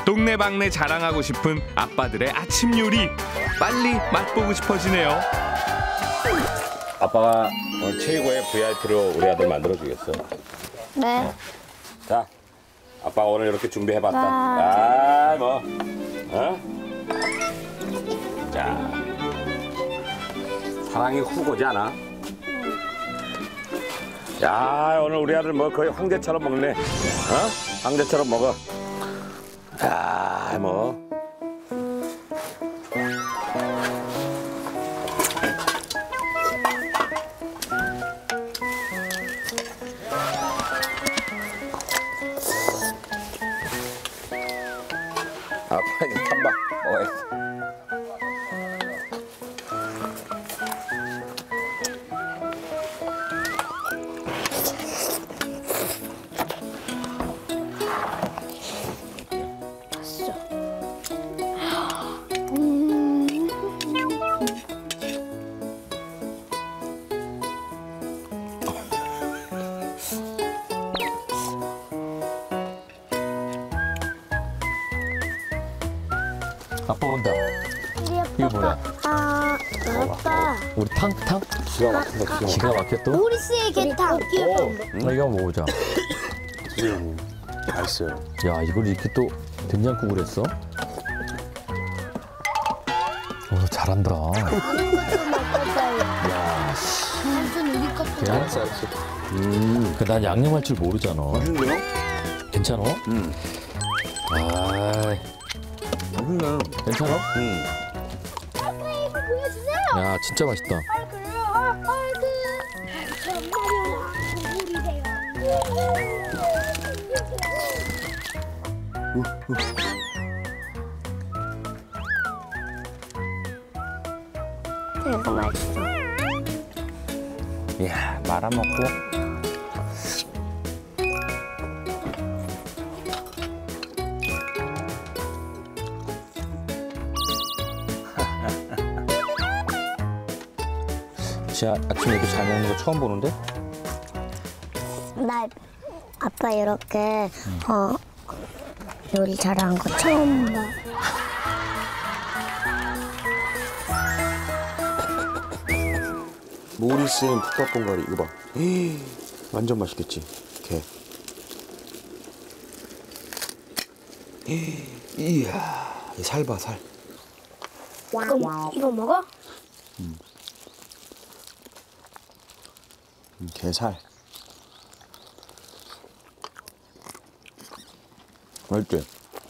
동네방네 자랑하고 싶은 아빠들의 아침 요리. 빨리 맛보고 싶어지네요. 아빠가 오늘 최고의 VIP로 우리 아들 만들어주겠어. 네. 자, 아빠가 오늘 이렇게 준비해봤다. 아, 뭐, 자, 사랑이 훅 오지 않아? 야, 오늘 우리 아들 뭐 거의 황제처럼 먹네. 황제처럼 먹어. 야, 뭐. 아빠 이제 탐박 먹어야지. 아빠 온다. 이게 뭐야? 아빠. 우리 탕? 기가 막힌다, 기가 막혀 또? 우리씨의 개탕. 이거 한번 먹어보자. 맛있어요. 야, 이걸 이렇게 또 된장국을 했어? 잘한다. 야, 알았어. 난 양념할 줄 모르잖아. 맛있네요? 괜찮아? 아, 맛있네. 괜찮아? 보여주세요. 야, 진짜 맛있다. 이거 맛있어. 이야, 말아먹고. 진짜 아침에 이렇게 잘 먹는 거 처음 보는데? 나 아빠 이렇게 요리 잘하는 거 처음 봐. 모리스앤 푸팟봉가리 이거 봐. 완전 맛있겠지. 게. 이야, 살 봐, 살. 이거 먹어? 게살. 맛있지?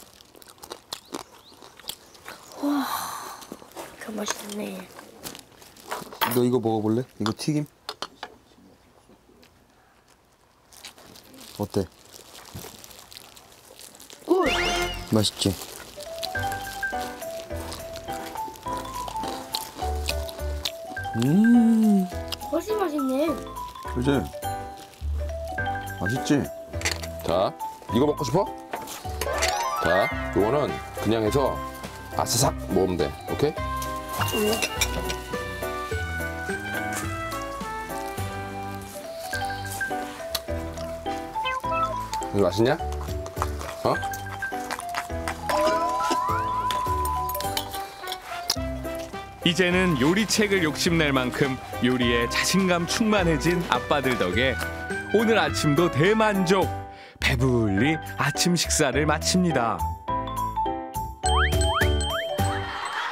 그 맛있네. 너 이거 먹어볼래? 이거 튀김? 어때? 맛있지? 훨씬 맛있네. 그지? 맛있지? 자, 이거 먹고 싶어? 자, 이거는 그냥 해서 아사삭 먹으면 돼. 오케이? 이거 맛있냐? 어? 이제는 요리책을 욕심낼 만큼 요리에 자신감 충만해진 아빠들 덕에 오늘 아침도 대만족. 배불리 아침 식사를 마칩니다.